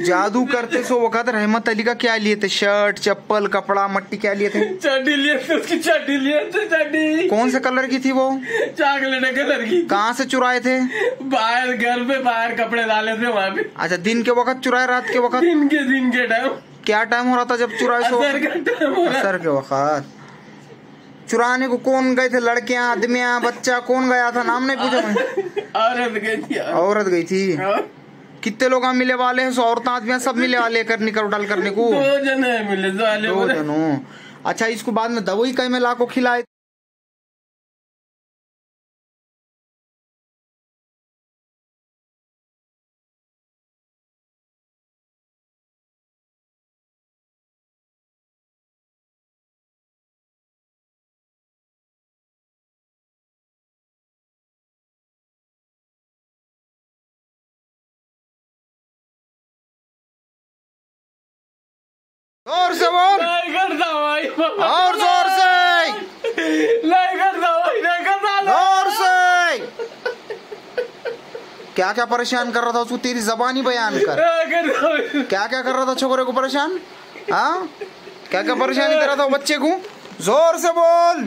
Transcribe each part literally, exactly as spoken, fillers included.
जादू करते सो वक्त रहमत अली का क्या लिए थे? शर्ट, चप्पल, कपड़ा, मट्टी क्या लिए थे? चड्डी लिए थे, उसकी चड्डी लिए थे। चड्डी कौन से कलर की थी वो? चॉकलेट कलर की। कहाँ से चुराए थे? बाहर घर पे बाहर कपड़े डाले थे वहाँ पे। अच्छा, दिन के वक्त चुराए, रात के वक्त? दिन के दिन के टाइम। क्या टाइम हो रहा था जब चुराए सो? असर का टाइम हो रहा। असर के वक्त। चुराने को कौन गए थे? लड़कियां, आदमियां, बच्चा, कौन गया था? नाम नहीं पूछा मैं। औरत गई थी। औरत गई थी। कितने लोग मिले वाले हैं? सौ औरत आदमियां सब मिले वाले करने कर डाल करने को? दो जने मिले। दो जनों। अच्छा, इसको बाद में दवाई कई में ला को खिलाए? जोर से बोल। नहीं करता भाई। और जोर से। नहीं करता भाई, नहीं करता। जोर से। क्या क्या परेशान कर रहा था उसको? तेरी जबानी बयान कर। क्या क्या कर रहा था छोकरे को परेशान? हाँ, क्या क्या परेशानी कर रहा था बच्चे को? जोर से बोल।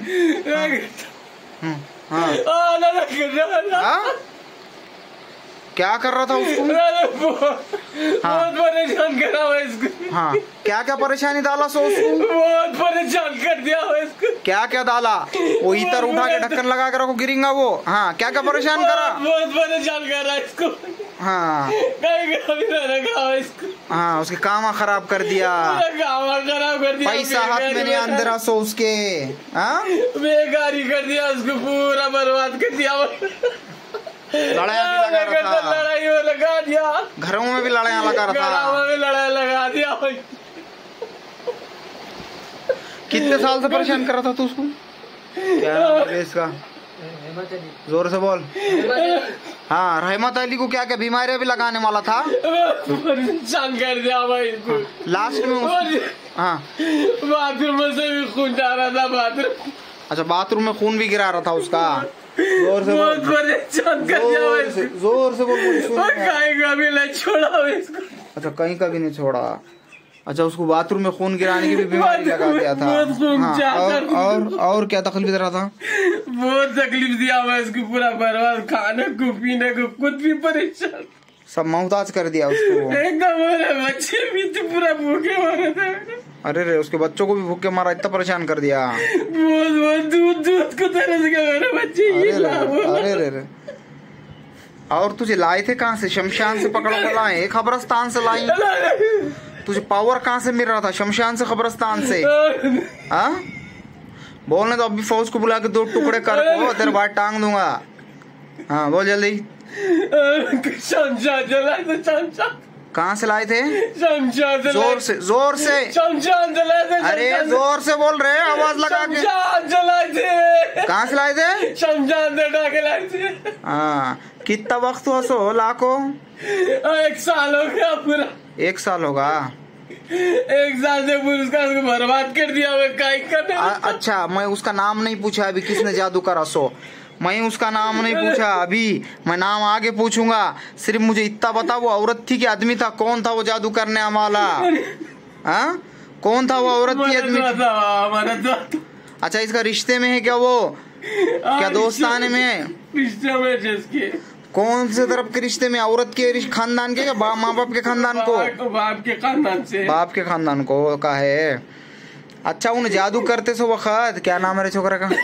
हाँ, हाँ? क्या कर रहा था उसको? बहुत परेशान करा हुआ इसको। हाँ, क्या क्या परेशानी डाला सो उसको? बहुत परेशान कर दिया हुआ इसको। क्या क्या डाला? वो इतर उठा के ढक्कन लगा के रखो, गिरेगा वो। हाँ, क्या क्या परेशान करा? बहुत परेशान कर रहा है इसको। हाँ, रखा इसको। हाँ, उसके काम खराब कर दिया। काम खराब कर दिया। पैसा हाथ में नहीं अंदर सो उसके। हाँ, बेकारी कर दिया उसको, पूरा बर्बाद कर दिया। लड़ाई भी लगा रहा था। लड़ाई में लगा दिया। घरों में भी लड़ाई लगा रहा था। घरों में लड़ाई लगा दिया। कितने साल से परेशान कर रहा था तू उसको? क्या नाम है इसका? जोर से बोल। हाँ, रहमत अली को क्या क्या बीमारियां भी लगाने वाला था? परेशान कर दिया भाई इसको। लास्ट में उस... हाँ, बाथरूम में से भी खून जा रहा था। बाथरूम अच्छा, बाथरूम में खून भी गिरा रहा था उसका। जोर से बोल। परेशान कर दिया जोर से, जोर से बोल। कहीं का भी नहीं छोड़ा इसको। अच्छा, कहीं का भी नहीं छोड़ा। अच्छा, उसको बाथरूम में खून गिराने की भी बीमारी लगा दिया था। हाँ, और, और और क्या तकलीफ दे रहा था? बहुत तकलीफ दिया हुआ इसको, पूरा बर्बाद। खाने को पीने को खुद भी परेशान, सब मोहताज कर दिया उसको। एकदम। बच्चे भी तो पूरा भूखे मारे थे। अरे रे, उसके बच्चों को भी भूखे मारा, इतना परेशान कर दिया। बहुत बहुत दूध दूध को तरस गए मेरे बच्चे। अरे रे रे। और तुझे लाए थे कहाँ से? शमशान से पकड़ कर लाए? खबरस्तान से लाई? तुझे पावर कहाँ से मिल रहा था? शमशान से, खबरस्तान से? हाँ, बोलने तो अभी फौज को बुला के दो टुकड़े कर को तेरे बाद टांग दूंगा। हाँ, बोल जल्दी। शमशान जलाए थे। शमशान कहाँ से लाए थे? शमशान से। जोर से, जोर से। शमशान जलाए थे। अरे जोर से बोल रहे, आवाज लगा के। शमशान जलाए थे। कहाँ से लाए थे? शमशान से ढाके लाए थे। हाँ, कितना वक्त हुआ सो लाको? एक साल हो गया पूरा। एक साल होगा। एक साल से पूरा उसका बर्बाद कर दिया हुआ। अच्छा, मैं उसका नाम नहीं पूछा अभी, किसने जादू करा सो? मैं उसका नाम नहीं पूछा अभी, मैं नाम आगे पूछूंगा। सिर्फ मुझे इतना बता, वो औरत थी कि आदमी था? कौन था वो जादू करने वाला? हाँ, कौन था वो? औरत थी, आदमी थी? अच्छा, इसका रिश्ते में है क्या वो? क्या दोस्ताने में है? रिश्ते में जिसके। कौन से तरफ के रिश्ते में? औरत के खानदान के या माँ बाप के खानदान को? बाप के खानदान से। बाप के खानदान को का है। अच्छा, उन्हें जादू करते सो वक्त, क्या नाम है छोकरा का?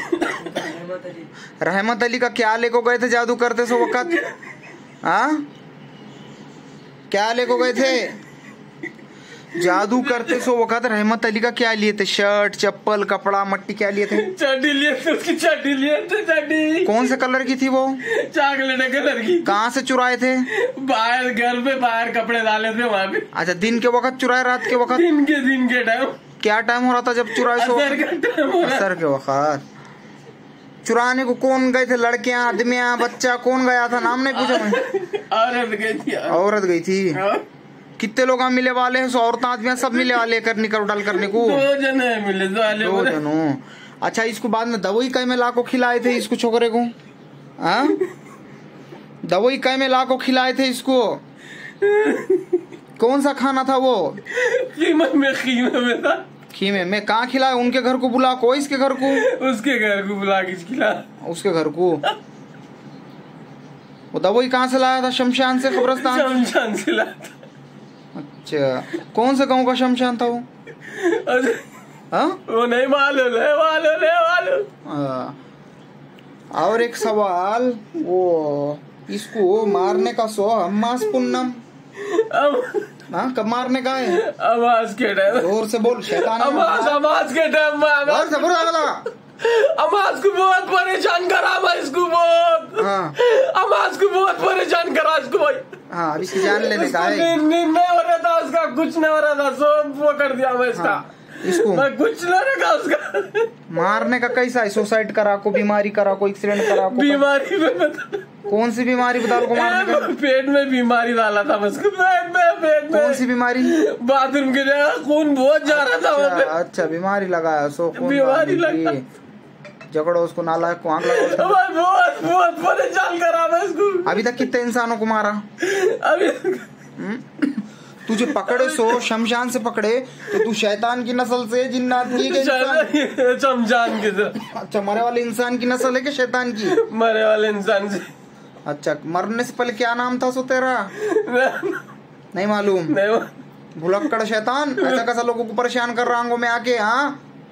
रहमत अली का क्या लेको गए थे जादू करते सो वक्त? हाँ, क्या लेको गए थे जादू करते सो वक्त? रहमत अली का क्या लिए थे? शर्ट, चप्पल, कपड़ा, मट्टी क्या लिए थे? चड्डी लिए थे, उसकी चड्डी लिए थे। चड्डी कौन से कलर की थी वो? चॉकलेट कलर की। कहाँ से चुराए थे? बाहर घर पे बाहर कपड़े डाले थे वहाँ पे। अच्छा, दिन के वक्त चुराए, रात के वक्त? दिन के दिन के टाइम। क्या टाइम हो रहा था जब चुराए सो? असर के वक्त। चुराने को कौन गए थे? लड़कियां, आदमियां, बच्चा, कौन गया था? नाम नहीं पूछा मैं। औरत गई थी। औरत गई थी। कितने लोग मिले वाले हैं? सौ औरत आदमियां सब मिले वाले करने कर डाल करने को? दो जने मिले। दो जनों। अच्छा, इसको बाद में दवाई कई में ला को खिलाए थे इसको छोकरे को? हाँ, दवाई कई में ला को खिलाए थे इसको? कौन सा खाना था वो? खीमे में खीमे में था। खीमे में कहाँ खिलाए? उनके घर को बुला को, इसके घर को? उसके घर को बुला के खिला। उसके घर को? वो दवाई कहाँ से लाया था? शमशान से, कब्रिस्तान? शमशान से लाया था। अच्छा, कौन से गांव का शमशान था वो? हाँ वो नहीं मालूम है, मालूम है, मालूम। और एक सवाल, वो इसको मारने का सो अम्मास पुन्नम हाँ कब मारने का है? आवाज के टाइम। जोर से बोल, शैतान है। आवाज आवाज के टाइम में जोर से बोल लगा। आवाज को बहुत परेशान करा मैं इसको बहुत। हाँ आवाज को बहुत परेशान करा इसको भाई। हाँ अब इसकी जान लेने का है। नींद नींद नहीं हो रहा था उसका, कुछ नहीं हो रहा था, सब वो कर दिया मैं इसका। हाँ, इसको मैं कुछ नहीं रखा उसका। मारने का कैसा है? सुसाइड करा को, बीमारी करा को, एक्सीडेंट करा को? बीमारी में बता। कौन सी बीमारी बता को मारने का? पेट में बीमारी डाला था उसको, पेट में, पेट में। कौन सी बीमारी? बाथरूम के जगह खून बहुत जा रहा था वहाँ पे। अच्छा, अच्छा बीमारी लगाया सो खून बीमारी लगा। झगड़ो उसको, नालायक को आग लगा। बहुत बहुत परेशान करा मैं इसको। अभी तक कितने इंसानों को मारा? अभी तुझे पकड़े सो शमशान से पकड़े तो तू शैतान की नस्ल से, जिन्नात की के इंसान? शमशान की से। अच्छा, मरे वाले इंसान की नस्ल है कि शैतान की? मरे वाले इंसान से। अच्छा, मरने से पहले क्या नाम था सो तेरा? नहीं मालूम? नहीं। भुलक्कड़ शैतान, ऐसा कैसा लोगों को परेशान कर रहा हूँ मैं आके? हाँ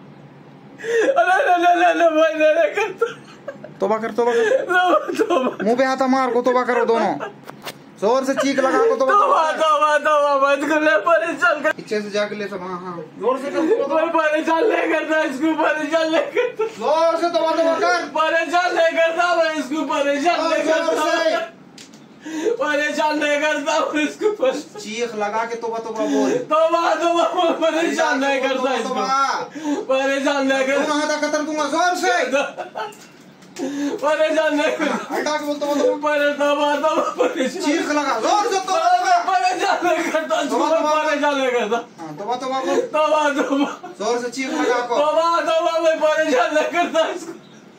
तोबा कर, तोबा कर। मुंह पे हाथ मार को, तोबा करो दोनों, जोर से चीख लगा को। तोबा तोबा तोबा मत कर, ले परेशान कर। पीछे से जाके ले सब। हाँ हाँ जोर से कर, परेशान नहीं करता इसको, परेशान नहीं करता। जोर से तोबा तोबा कर। परेशान नहीं करता मैं इसको, परेशान नहीं करता, परेशान नहीं करता मैं इसको। चीख लगा के तोबा तोबा बोल। तोबा तोबा परेशान नहीं करता इसको, परेशान नहीं करता। हाथ कतर दूंगा जोर से। परेशान नहीं करता, हटा के बोल तोबा तोबा। तोबा तोबा परेशान। चीख लगा जोर से तोबा। परेशान नहीं करता इसको, परेशान नहीं करता। तोबा तोबा बोल। तोबा तोबा जोर से चीख लगा को। तोबा तोबा मैं परेशान नहीं करता इसको,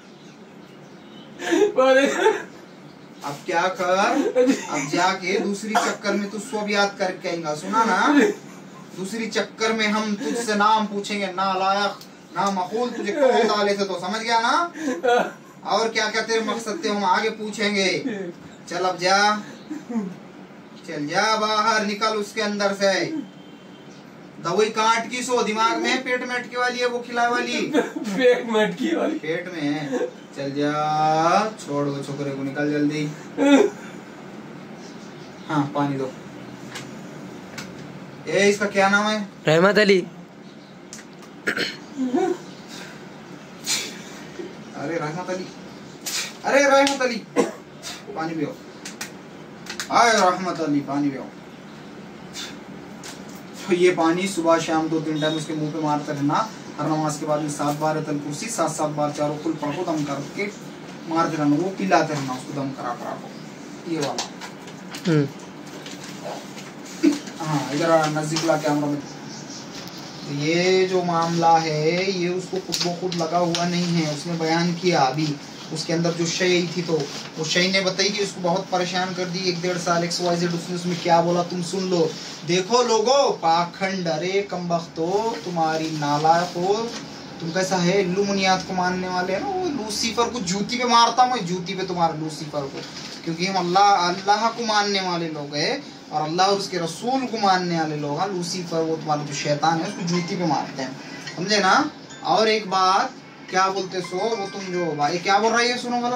परेशान। अब क्या कर, अब जाके दूसरी चक्कर में तू सब याद करके आएगा, सुना ना? दूसरी चक्कर में हम तुझसे नाम पूछेंगे, ना लायक ना मकूल, तुझे कौन डाले थे, तो समझ गया ना? और क्या क्या तेरे मकसद थे हम आगे पूछेंगे। चल अब जा, चल जा बाहर निकल उसके अंदर से। दवाई काट की सो दिमाग में, पेट में अटकी वाली है वो, खिलाए वाली पेट में अटकी वाली, पेट में है। चल जा, छोड़ वो छोकरे को, निकल जल्दी। हाँ पानी दो। ए इसका क्या नाम है? रहमत अली। अरे रहमत अली, अरे रहमत अली, पानी पियो। आए रहमत अली, पानी पियो। तो ये पानी सुबह शाम दो तीन टाइम उसके मुंह पे मारते रहना। हर नमाज के बाद में सात बार तल कुर्सी, सात सात बार चारों कुल पढ़ो, दम करके मारते रहना, वो पिलाते रहना उसको दम करा करा को। ये वाला हाँ इधर नजदीक ला कैमरा में। ये जो मामला है ये उसको खुद ब खुद लगा हुआ नहीं है, उसने बयान किया अभी। उसके अंदर जो शय थी तो वो शय ने बताई कि उसको बहुत परेशान कर दी एक डेढ़ साल एक्स वाई जेड। उसने उसमें क्या बोला तुम सुन लो। देखो लोगो, पाखंड, अरे कमबख्तो, तुम्हारी नालायक हो तुम, कैसा है इल्लुमिनियात को मानने वाले हैं ना, वो लूसीफर को जूती पे मारता मैं, जूती पे तुम्हारे लूसीफर को, क्योंकि हम अल्लाह अल्लाह को मानने वाले लोग हैं और अल्लाह और उसके रसूल को मानने वाले लोग हैं। लूसीफर वो तुम्हारा जो शैतान है उसको जूती पे मारते हैं, समझे ना? और एक बात क्या बोलते सो, वो तुम जो भाई क्या बोल रहा है सुनो वाला,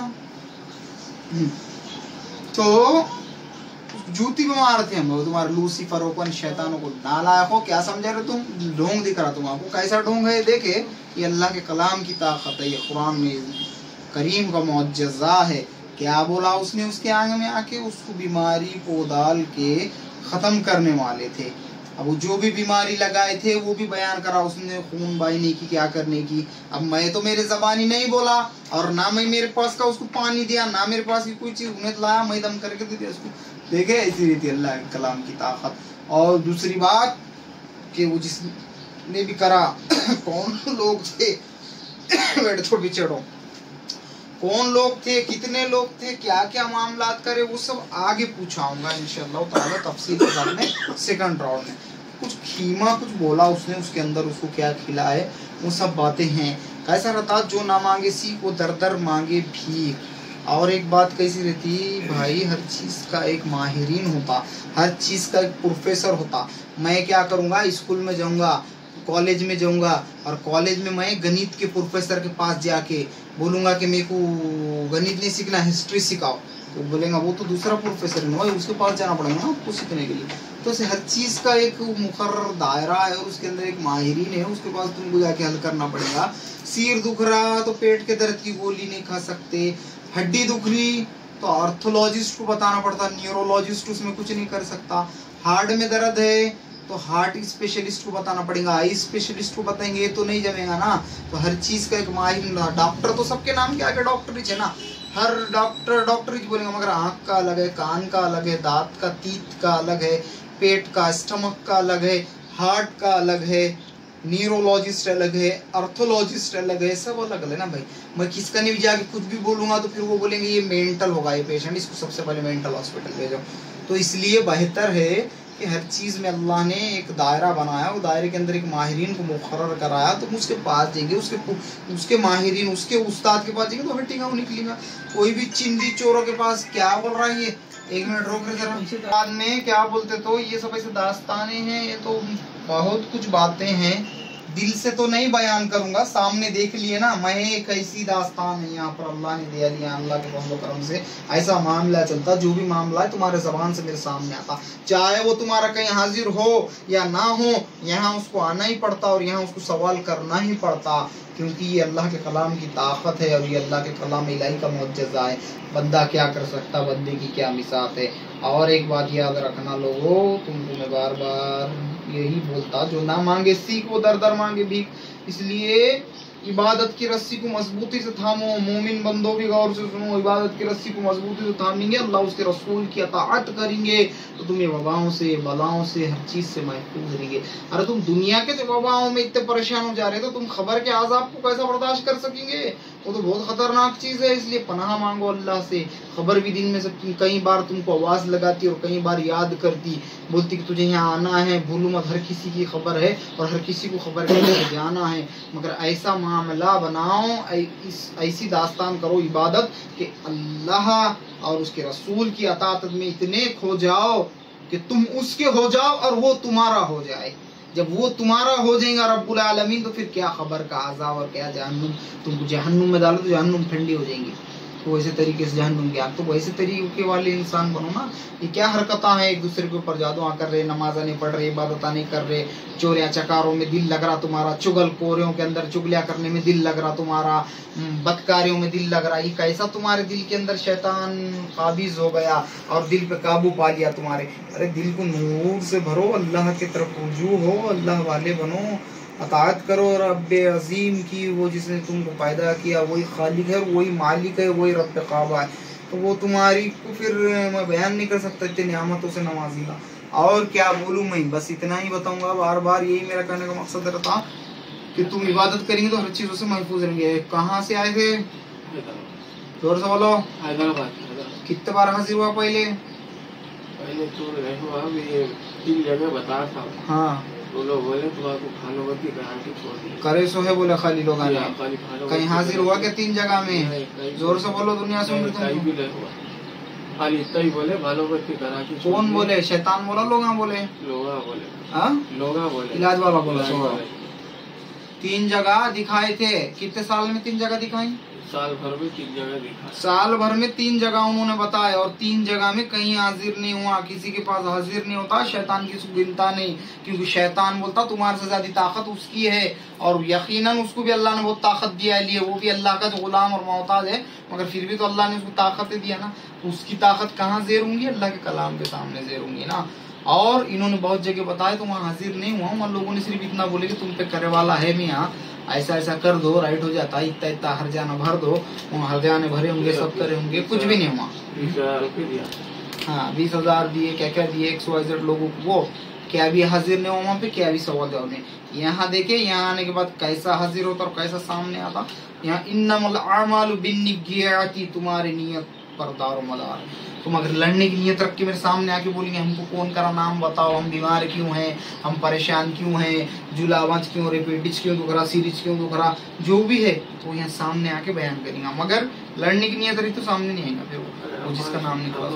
तो जूती पे मारते हैं तुम्हारे लूसीफर को, शैतानों को। नालायक हो, क्या समझ रहे तुम? ढोंग दिख रहा तुम, आपको कैसा ढोंग है? देखे ये अल्लाह के कलाम की ताकत है, ये कुरान में करीम का मुअज्जज़ा है। क्या बोला उसने उसके आगे में आके? उसको बीमारी को डाल के ख़त्म करने वाले थे। अब वो जो भी बीमारी लगाए थे वो भी बयान करा उसने, खून बहाने की, क्या करने की। अब मैं तो मेरे ज़बानी नहीं बोला और ना मैं मेरे पास का उसको पानी दिया, ना मेरे पास की कोई चीज़ उन्हें लाया, मैं दम करके दे दिया उसको। देखे इसी रीति अल्लाह के कलाम की ताकत। और दूसरी बात कि वो जिसने भी करा कौन लोग थे बैठ थोड़ी पीछे हटो, कौन लोग थे, कितने लोग थे, क्या क्या मामला करे, वो सब आगे पूछाऊंगा इंशाल्लाह ताला तफसील के साथ में सेकंड राउंड में। कुछ खीमा कुछ बोला उसने, उसके अंदर उसको क्या खिला है, वो सब बातें हैं। कैसा रहता, जो ना मांगे सीख वो दर दर मांगे भीख। और एक बात कैसी रहती भाई, हर चीज़ का एक माहिरीन होता, हर चीज़ का एक प्रोफेसर होता। मैं क्या करूँगा, स्कूल में जाऊँगा, कॉलेज में जाऊँगा, और कॉलेज में मैं गणित के प्रोफेसर के पास जाके बोलूँगा कि मेरे को गणित नहीं सीखना, हिस्ट्री सिखाओ, तो बोलेगा वो तो दूसरा प्रोफेसर है, उसके पास जाना पड़ेगा ना आपको सीखने के लिए। तो ऐसे हर चीज़ का एक मुकर्रर दायरा है, उसके अंदर एक माहिरीन है, उसके पास तुमको जाके हल करना पड़ेगा। सिर दुख रहा तो पेट के दर्द की गोली नहीं खा सकते, हड्डी दुख रही तो आर्थोलॉजिस्ट को बताना पड़ता, न्यूरोलॉजिस्ट उसमें कुछ नहीं कर सकता। हार्ट में दर्द है तो हार्ट स्पेशलिस्ट को बताना पड़ेगा, आई स्पेशलिस्ट को बताएंगे तो नहीं जमेगा ना। तो हर चीज़ का एक माहिर, डॉक्टर तो सबके नाम के आगे डॉक्टर ही है ना, हर डॉक्टर डॉक्टर ही बोलेंगे, मगर आँख का अलग है, कान का अलग है, दांत का तीत का अलग है, पेट का स्टमक का अलग है, हार्ट का अलग है, न्यूरोलॉजिस्ट अलग है, आर्थोलॉजिस्ट अलग है, सब अलग अलग है ना भाई। मैं किसका नहीं जाके कुछ भी बोलूँगा तो फिर वो बोलेंगे ये मेंटल होगा ये पेशेंट, इसको सबसे पहले मेंटल हॉस्पिटल भेजो। तो इसलिए बेहतर है कि हर चीज़ में अल्लाह ने एक दायरा बनाया, वो दायरे के अंदर एक माहिरीन को मुकर्रर कराया, तो उसके पास जाएंगे, उसके उसके माहिरीन, उसके उस्ताद के पास जाएंगे तो हटेगा वो निकलेगा। कोई भी चिंदी चोरों के पास क्या बोल रहा है ये, एक मिनट रोक रहे जरा, बाद में क्या बोलते, तो ये सब ऐसे दास्ताने हैं, ये तो बहुत कुछ बातें हैं, दिल से तो नहीं बयान करूंगा, सामने देख लिए ना मैं एक ऐसी दास्तान है यहाँ पर, अल्लाह ने दिया लिया, अल्लाह के फज़ल करम से ऐसा मामला चलता, जो भी मामला है तुम्हारे ज़बान से मेरे सामने आता, चाहे वो तुम्हारा कहीं हाजिर हो या ना हो, यहाँ उसको आना ही पड़ता और यहाँ उसको सवाल करना ही पड़ता, क्योंकि ये अल्लाह के कलाम की ताकत है और ये अल्लाह के कलाम इलाही का मुअज्जज़ा है। बंदा क्या कर सकता, बंदे की क्या मिसाल है। और एक बात याद रखना लोगों, तुमको मैं बार बार यही बोलता, जो ना मांगे सीख वो दर दर मांगे भीख। इसलिए इबादत की रस्सी को मजबूती से थामो, मोमिन बंदों भी गौर से सुनो, इबादत की रस्सी को मजबूती से थामेंगे, अल्लाह उसके रसूल की अताअत करेंगे तो तुम्हें वबाओं से, बलाओं से, हर चीज़ से महफूज रहेंगे। अरे तुम दुनिया के वबाओं में इतने परेशान हो जा रहे हो तो तुम खबर के आज़ाब को कैसा बर्दाश्त कर सकेंगे, वो तो बहुत खतरनाक चीज़ है। इसलिए पनाह मांगो अल्लाह से। खबर भी दिन में सब कई बार तुमको आवाज़ लगाती और कई बार याद करती, बोलती कि तुझे यहाँ आना है, भूलू मत, हर किसी की खबर है और हर किसी को खबर करके जाना है, मगर ऐसा मामला बनाओ, ऐसी दास्तान करो इबादत कि अल्लाह और उसके रसूल की अताअत में इतने खो जाओ कि तुम उसके हो जाओ और वो तुम्हारा हो जाए। जब वो तुम्हारा हो जाएगा रब्बुल आलमीन, तो फिर क्या खबर का अज़ाब और क्या जहन्नुम। तुमको जहन्नुम में डालो तो जहन्नुम ठंडी हो जाएंगी, तो वैसे तरीके से जहन्नुम की आग, तो वैसे तरीके वाले इंसान बनो ना। ये क्या हरकत है, एक दूसरे के ऊपर जादू कर रहे, नमाज़ा नहीं पढ़ रहे, इबादत नहीं कर रहे, चोरियां चकारों में दिल लग रहा तुम्हारा, चुगल कोरियों के अंदर चुगलियां करने में दिल लग रहा तुम्हारा, बदकारियों में दिल लग रहा। ये कैसा तुम्हारे दिल के अंदर शैतान काबिज हो गया और दिल पे काबू पा लिया तुम्हारे। अरे दिल को नूर से भरो, अल्लाह की तरफ रुजू हो, अल्लाह वाले बनो, अताअत करो रब्बे अजीम की, वो जिसने तुमको पैदा किया वही खालिक है, वही मालिक है, वही रब्बे काबा है। तो वो तुम्हारी को फिर मैं बयान नहीं कर सकता इतनी नियामतों से नवाजीला। और क्या बोलूँ मैं, बस इतना ही बताऊंगा। बार बार यही मेरा कहने का मकसद रहता कि तुम इबादत करेंगे तो हर चीज़ों से महफूज रहेंगे। कहाँ से आए थे, जोर से बोलो। हैदराबाद। कितने बार हाजिर हुआ पहले? पहले तो हुआ, तीन जगह बता था। हाँ, तो लोग बोले तुम्हारे खानोवती गारंटी छोड़ दी, करे सो है बोले खाली लोग आने। कहीं हाजिर हुआ क्या तीन जगह में? जोर से बोलो, दुनिया सुन रही तुम। खाली इतना ही बोले, भानोवती गारंटी। कौन बोले? शैतान बोला, लोग बोले? लोगा बोले। हाँ, लोगा बोले, इलाज वाला बोला। तीन जगह दिखाए थे। कितने साल में तीन जगह दिखाई? साल भर में तीन जगह दिखा। साल भर में तीन जगह उन्होंने बताया और तीन जगह में कहीं हाजिर नहीं हुआ, किसी के पास हाजिर नहीं होता। शैतान की गिनता नहीं, क्योंकि शैतान बोलता तुम्हारे से ज्यादा ताकत उसकी है और यकीनन उसको भी अल्लाह ने बहुत ताकत दिया है, लिए वो भी अल्लाह का जो गुलाम और मोहताज है, मगर फिर भी तो अल्लाह ने उसको ताकत दिया ना। तो उसकी ताकत कहाँ जेर होंगी? अल्लाह के कलाम के सामने जेर होंगी ना। और इन्होंने बहुत जगह बताया तो वहाँ हाजिर नहीं हुआ। उन लोगों ने सिर्फ इतना बोले कि तुम पे करे वाला है मियाँ, ऐसा ऐसा कर दो, राइट हो जाता है, इतना इतना हर जाना भर दो। वहाँ हर जाने भरे होंगे, सब करे होंगे, कुछ भी नहीं हुआ। बीस हजार रुपये दिया। हाँ, बीस हजार दिए, क्या क्या दिए, एक सौ लोगों को। वो क्या भी हाजिर नहीं हो वहाँ पे, क्या भी सवाल जवाब नहीं। यहाँ देखे यहाँ आने के बाद कैसा हाजिर होता और कैसा सामने आता। यहाँ इन्नमल अमालु बिन्निय्याति, तुम्हारी नियत पर दारो मदार। तुम अगर लड़ने की नियत रख के मेरे सामने आके बोलेंगे हमको कौन करा, नाम बताओ, हम बीमार क्यों हैं, हम परेशान क्यों हैं, जुलावंज क्यों, रेपेटिस क्यों दुख रहा, सीरीज क्यों दुख रहा, जो भी है तो यहाँ सामने आके बयान करेंगे। मगर लड़ने की नियत रही तो सामने नहीं आएगा फिर वो, वो जिसका नाम निकला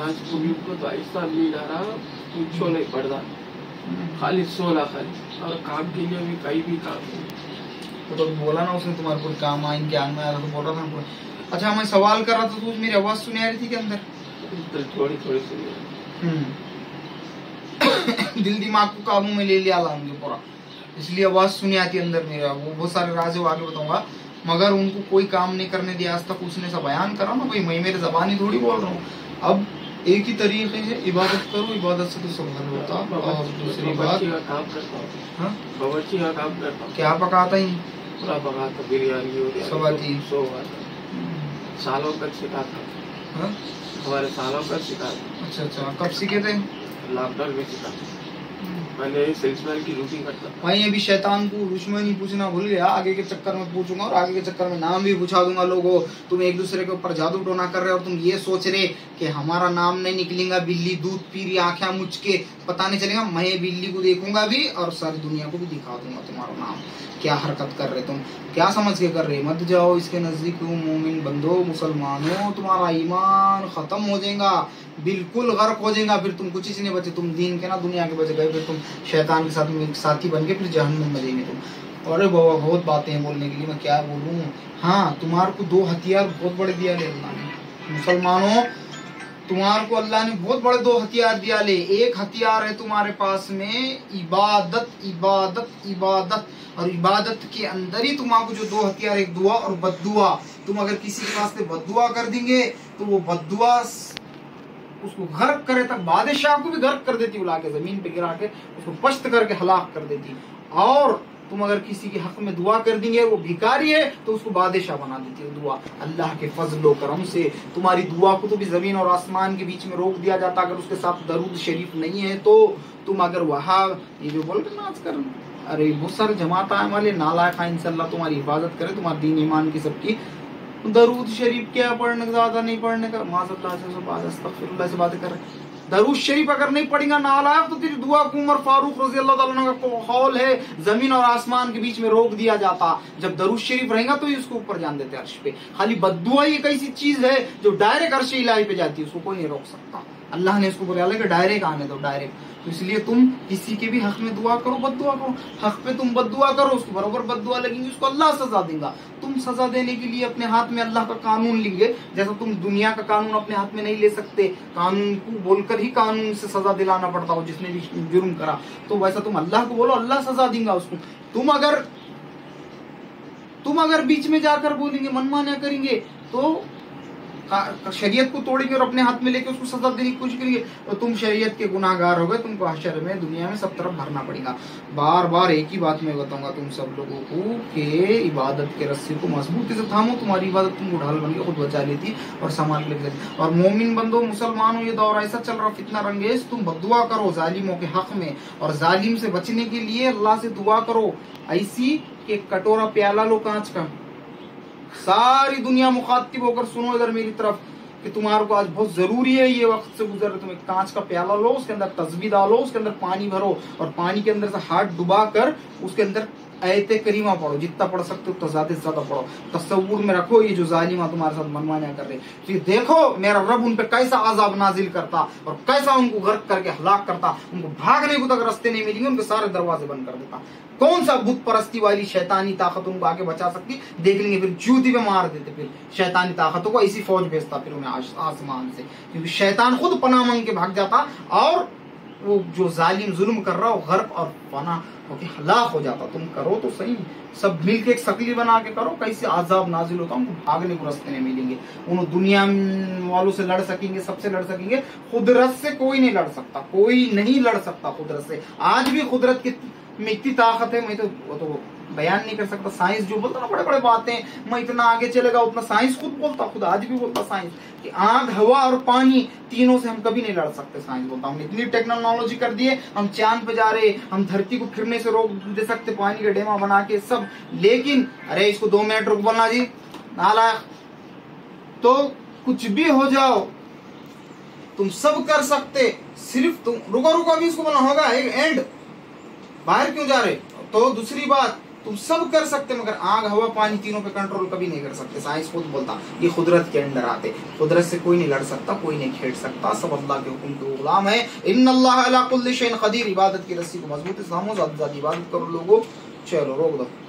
कुछ नहीं पड़ता, खाली सोना खाली, और काम के लिए भी कहीं भी काम वो तो बोला ना उसने तुम्हारे कोई काम आ इनके आंग में आ रहा तो बोल रहा था हमको। अच्छा मैं सवाल कर रहा था तो मेरी आवाज सुनी आ रही थी के अंदर? तो थोड़ी थोड़ी सुनी। हम्म दिल दिमाग को काबू में ले लिया मुझे पूरा, इसलिए आवाज सुनी आती अंदर मेरा। वो बहुत सारे राज है वो आगे बताऊंगा, मगर उनको कोई काम नहीं करने दिया आज तक। उसने सब बयान करा ना भाई, मैं मेरे जबानी थोड़ी बोल रहा हूँ। अब एक ही तरीके है, इबादत करो, इबादत से तो सब हल होता। और दूसरी बात बावर्ची का काम करता हूँ। क्या पकाता ही? पूरा पकाता, बिरयानी हो गया, सब आती, सो सालों तक सिखाता हमारे सालों तक सिखाता। अच्छा अच्छा, कब सीखे थे? लॉकडाउन में सीखा। मैंने सेल्समैन की ड्यूटी करता भाई। अभी शैतान को दुश्मनी पूछना भूल गया, आगे के चक्कर में पूछूंगा और आगे के चक्कर में नाम भी पूछा दूंगा। लोगों तुम एक दूसरे के ऊपर जादू टोना कर रहे हो और तुम ये सोच रहे कि हमारा नाम नहीं निकलेगा। बिल्ली दूध पी रही, आंखें मुझ के पता नहीं चलेगा। मैं बिल्ली को देखूंगा भी और सारी दुनिया को भी दिखा दूंगा तुम्हारा नाम। क्या हरकत कर रहे तुम, क्या समझ के कर रहे? मत जाओ इसके नजदीक मोमिन बंदो, मुसलमानों, तुम्हारा ईमान खत्म हो जाएगा, बिल्कुल गर्क हो जाएगा। फिर तुम कुछ नहीं बचे, तुम दीन के ना दुनिया के बचे गए। फिर तुम शैतान के साथ में साथी बन के फिर जहन्नुम में जाएंगे तुम। अरे बाबा बहुत बातें हैं बोलने के लिए, मैं क्या बोलूँ। हाँ तुम्हारे को दो हथियार बहुत बड़े दिया ले अल्लाह ने। मुसलमानों तुम्हारे को अल्लाह ने बहुत बड़े दो हथियार दिया ले। एक हथियार है तुम्हारे पास में इबादत, इबादत, इबादत। और इबादत के अंदर ही तुम्हारे जो दो हथियार, एक दुआ और बद्दुआ। तुम अगर किसी के पास बद्दुआ कर देंगे तो वो बद्दुआ उसको गर्क करे तक, बादशाह को भी गर्क कर देती, उला के जमीन पे गिरा के उसको पश्त करके हलाक कर देती। और तुम अगर किसी के हक में दुआ कर देंगे, वो भिखारी है तो उसको बादशाह बना देती है दुआ। अल्लाह के फजलो करम से तुम्हारी दुआ को तो भी जमीन और आसमान के बीच में रोक दिया जाता। अगर उसके साथ दरूद शरीफ नहीं है तो तुम अगर वहाँ ये जो बोल रहे नाच कर, अरे बहुत सारे जमात आए वाले नालायक इंशाल्लाह तुम्हारी हिफाजत करे, तुम्हारे दीन ईमान की सबकी। दरूद शरीफ क्या पढ़ने का, ज्यादा नहीं पढ़ने का, माज़अल्लाह से बातें कर रहे। दरूद शरीफ अगर नहीं पढ़ेगा नालायक तो तेरी दुआ को उमर फारूक रजी अल्लाह ताला अन्हु का कौल है, जमीन और आसमान के बीच में रोक दिया जाता। जब दरूद शरीफ रहेगा तो इसको ऊपर जान देते अर्श पे। खाली बद्दुआ एक ऐसी चीज है जो डायरेक्ट अर्श इलाही पे जाती है, उसको कोई नहीं रोक सकता। अल्लाह ने इसको बोला कि डायरेक्ट आने दो, डायरेक्ट। तो इसलिए तुम किसी के भी हक में दुआ करो, बद्दुआ करो। हक पे तुम बद्दुआ करो, उसको बराबर बद्दुआ लगेंगी, उसको अल्लाह सजा देगा। तुम सजा देने के लिए अपने हाथ में अल्लाह का कानून लेंगे, जैसा तुम दुनिया का कानून अपने हाथ में नहीं ले सकते। कानून को बोलकर ही कानून से सजा दिलाना पड़ता हो जिसने भी जुर्म करा, तो वैसा तुम अल्लाह को बोलो, अल्लाह सजा देगा उसको। तुम अगर तुम अगर बीच में जाकर बोलेंगे, मनमाना करेंगे, तो शरीयत को तोड़ेंगे और अपने हाथ में लेके उसको सजा देने की कोशिश करेंगे, तो तुम शरीयत के गुनाहगार हो गए। तुमको हशर में, दुनिया में सब तरफ भरना पड़ेगा। बार बार एक ही बात मैं बताऊंगा तुम सब लोगों को कि इबादत के रस्सी को मजबूती से थामो। तुम्हारी इबादत तुमको ढाल बन के खुद बचा लेती और संभाल के लेती। और मोमिन बंदो, मुसलमानों, ये दौर ऐसा चल रहा फितना रंगेज, तुम बद्दुआ करो जालिमों के हक में, और जालिम से बचने के लिए अल्लाह से दुआ करो ऐसी कि कटोरा प्याला लो कांच का, सारी दुनिया मुखातिब होकर सुनो इधर मेरी तरफ कि तुम्हारे को आज बहुत जरूरी है, ये वक्त से गुजर रहे। तुम एक कांच का प्याला लो, उसके अंदर तस्बीह डालो, उसके अंदर पानी भरो और पानी के अंदर से हाथ डुबा कर उसके अंदर आयते करीमा पढ़ो, जितना पढ़ सकते हो तो ज्यादा से ज्यादा पढ़ो। तस्वुर में रखो ये जो जालिमा तुम्हारे साथ मनमाना कर रहे, फिर देखो मेरा रब उन पे कैसा अजाब नाजिल करता और कैसा उनको गर्क करके हलाक करता। उनको भागने को तक रास्ते नहीं मिलेंगे, उनके सारे दरवाजे बंद कर देता। कौन सा बुत परस्ती वाली शैतानी ताकत उनको आगे बचा सकती, देख लेंगे। फिर जूती पे मार देते, फिर शैतानी ताकतों को ऐसी फौज भेजता फिर उन्हें आसमान से, क्योंकि शैतान खुद पनाह मांग के भाग जाता और वो जो जालिम जुल्म कर रहा हो गर्क और पना होके हलाक हो जाता। तुम करो तो सही, सब मिलके एक शकली बना के करो, कैसे आजाब नाजिल होता, उनको भागने को रास्ते नहीं मिलेंगे। उन दुनिया वालों से लड़ सकेंगे, सबसे लड़ सकेंगे, कुदरत से कोई नहीं लड़ सकता, कोई नहीं लड़ सकता कुदरत से। आज भी कुदरत की में इतनी ताकत है, मैं तो वो तो बयान नहीं कर सकता। साइंस जो बोलता ना बड़े बड़े बातें, मैं इतना आगे चलेगा उतना, साइंस खुद बोलता, खुद आज भी बोलता साइंस कि आग, हवा और पानी तीनों से हम कभी नहीं लड़ सकते। साइंस बोलता हमने इतनी टेक्नोलॉजी कर दी है, हम चांद पे जा रहे, हम धरती को फिरने से रोक दे सकते पानी के डेमा बना के सब, लेकिन अरे इसको दो मिनट रुक बोलना जी नालायक। तो कुछ भी हो जाओ तुम सब कर सकते, सिर्फ तुम रुको रुको अभी इसको बोलना होगा एक एंड, बाहर क्यों जा रहे। तो दूसरी बात, तुम सब कर सकते मगर आग, हवा, पानी तीनों पे कंट्रोल कभी नहीं कर सकते। साइंस खुद बोलता ये कुदरत के अंदर आते, कुदरत से कोई नहीं लड़ सकता, कोई नहीं खेड़ सकता, सब अल्लाह के हुक्म के गुलाम है। इन्नल्लाह अला कुल्लि शैइन कदीर, इबादत की रस्सी को मजबूती से थामो, ज्यादा इबादत करो लोगो। चलो रोक दो।